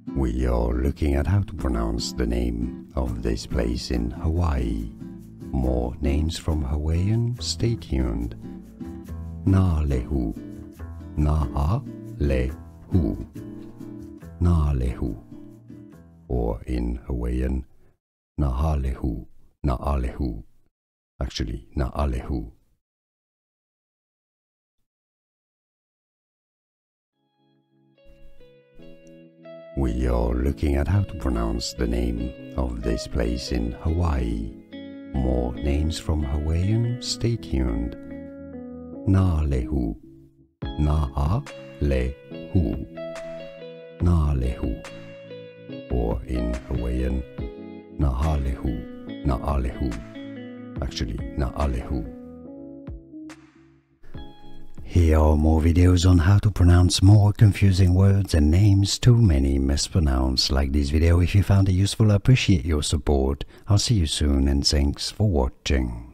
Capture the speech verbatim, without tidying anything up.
We are looking at how to pronounce the name of this place in Hawaii. More names from Hawaiian, stay tuned. Naalehu, Naalehu, Naalehu, or in Hawaiian, Naalehu, Naalehu, actually Naalehu. We are looking at how to pronounce the name of this place in Hawaii. More names from Hawaiian, stay tuned. Naalehu, Naalehu, Naalehu, or in Hawaiian, Naalehu, Naalehu, actually Naalehu. Here are more videos on how to pronounce more confusing words and names too many mispronounced. Like this video if you found it useful. I appreciate your support. I'll see you soon and thanks for watching.